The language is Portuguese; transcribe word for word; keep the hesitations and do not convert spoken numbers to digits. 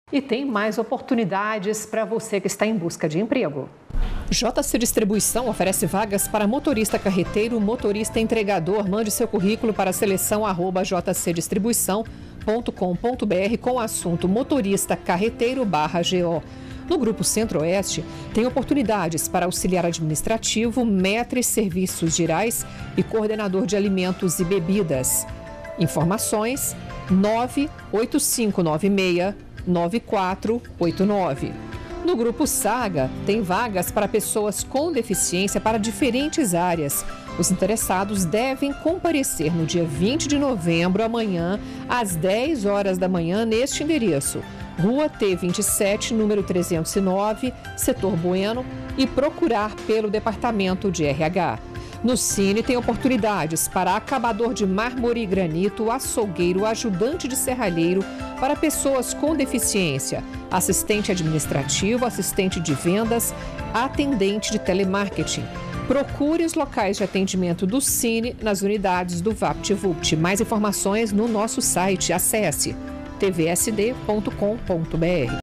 E tem mais oportunidades para você que está em busca de emprego. J C Distribuição oferece vagas para motorista carreteiro, motorista entregador. Mande seu currículo para seleção arroba j c distribuição ponto com ponto b r com o assunto motorista carreteiro barra G O. No Grupo Centro-Oeste, tem oportunidades para auxiliar administrativo, maître, serviços gerais e coordenador de alimentos e bebidas. Informações nove oito cinco nove seis nove quatro oito nove. No Grupo Saga, tem vagas para pessoas com deficiência para diferentes áreas. Os interessados devem comparecer no dia vinte de novembro, amanhã, às dez horas da manhã, neste endereço. Rua T vinte e sete, número trezentos e nove, Setor Bueno, e procurar pelo Departamento de R H. No Cine tem oportunidades para acabador de mármore e granito, açougueiro, ajudante de serralheiro para pessoas com deficiência, assistente administrativo, assistente de vendas, atendente de telemarketing. Procure os locais de atendimento do Cine nas unidades do VaptVupt. Mais informações no nosso site. Acesse t v s d ponto com ponto b r.